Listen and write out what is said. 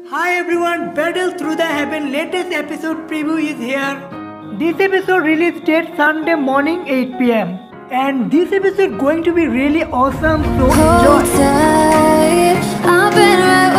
Hi everyone, Battle Through the Heaven latest episode preview is here. This episode release date Sunday morning 8 p.m. And this episode going to be really awesome, so Hold enjoy. tight, I've been right